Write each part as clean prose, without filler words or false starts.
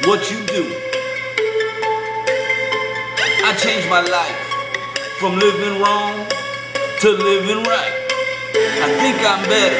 what you do. I changed my life from living wrong to living right. I think I'm better.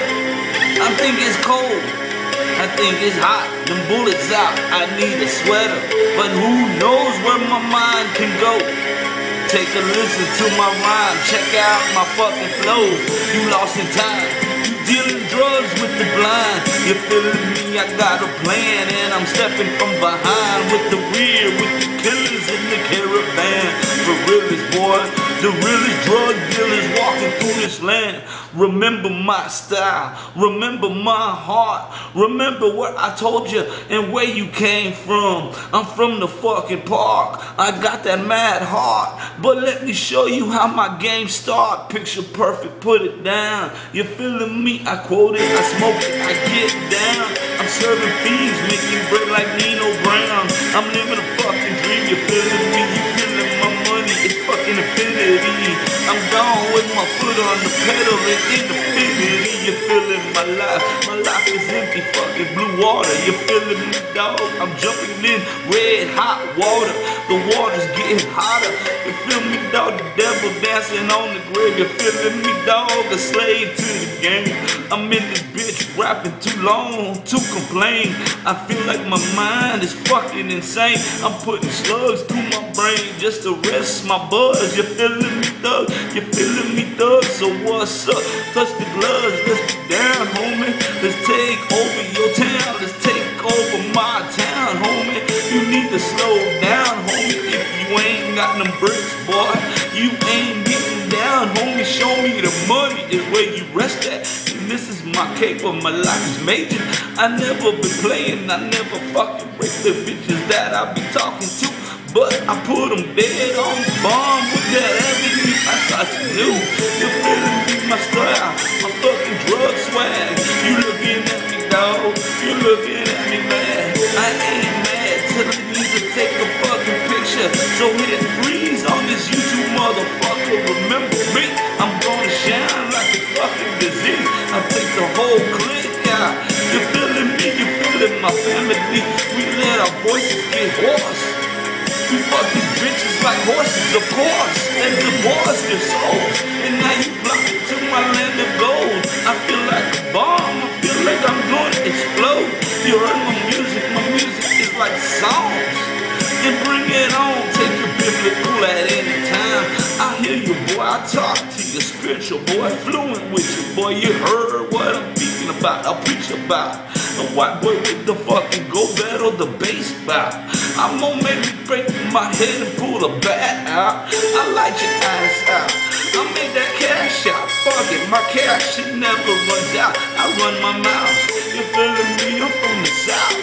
I think it's cold. I think it's hot. Them bullets out. I need a sweater. But who knows where my mind can go? Take a listen to my rhyme. Check out my fucking flow. You lost in time. You dealing drugs with the blind. You feeling me? I got a plan, and I'm stepping from behind with the rear, with the killers in the caravan. For realest boy, the realest drug dealers walking through this land. Remember my style, remember my heart, remember what I told you and where you came from. I'm from the fucking park, I got that mad heart. But let me show you how my game start. Picture perfect, put it down. You feeling me? I quote it, I smoke it, I get down. I'm serving fiends, making bread like Nino Brown. I'm living a fucking dream, you feeling me? You feeling my money? It's fucking infinity. I'm gone with my foot on the pedal and infinity. You feeling my life? My life is empty, fucking blue water. You feeling me, dog? I'm jumping in red hot water. The water's getting hotter. You feel me, dog? The devil dancing on the grave. You feeling me, dog? A slave to the game. I'm in this bitch rapping too long to complain. I feel like my mind is fucking insane. I'm putting slugs through my brain just to rest my buzz. You feeling me, thug? You feeling me, thug? So what's up? Touch the gloves, let's be down, homie. Let's take over your town. Let's take over my town, homie. You need to slow down, homie. If you ain't got them bricks, boy, you ain't getting down, homie. Show me the money is where you rest at. And this is my caper, my life is major. I never been playing, I never fucking break the bitches that I be talking to. But I put them dead on the bomb with that avenue. I thought you knew. You feeling me, my style, my fucking drug swag. You looking at me, dog. You looking at me, man. I ain't mad till I need to take a fucking picture. So hit freeze on this YouTube motherfucker. Remember me, I'm gonna shine like a fucking disease. I take the whole clique out. You feeling me? You feeling my family? We let our voices get hoarse. We fuck these bitches like horses, of course, and divorce their souls. And now you fly to my land of gold. I feel like a bomb, I feel like I'm gonna explode. You heard my music is like songs. And bring it on, take your biblical at any time. I hear you, boy, I talk to you, spiritual boy, fluent with you, boy. You heard what I'm speaking about, I'll preach about. A white boy with the fucking go battle the bass bout. I'm gonna make me break my head and pull the bat out. I light your ass out. I make that cash out. Fuck it, my cash shit never runs out. I run my mouth. You feeling me? I'm from the south.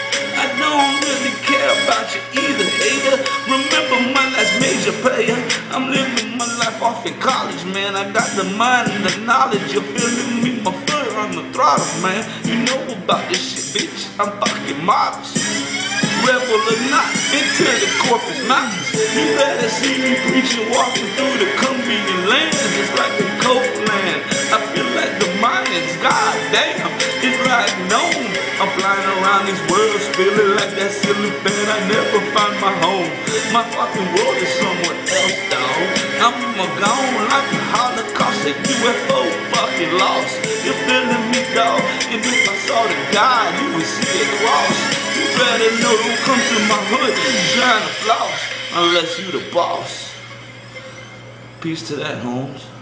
I don't really care about you either, hater. Remember my last major player. I'm living my life off in college, man. I got the mind and the knowledge. You're feeling me? My foot on the throttle, man. You know about this shit, bitch. I'm fucking modest. Rebel or not, into the Corpus Mountains. You better see me preaching, walking through the Colombian lands. It's like the coastland. I feel like the Mayans, goddamn. It's like known. I'm flying around these worlds, feeling like that silly fan. I never find my home. My fucking world is somewhere else, dog. I'm gone like a Holocaust, a UFO fucking lost. You feeling me, dog? And if I saw the God, you would see a cross. You better know, don't come to my hood trying to floss unless you the boss. Peace to that, Holmes.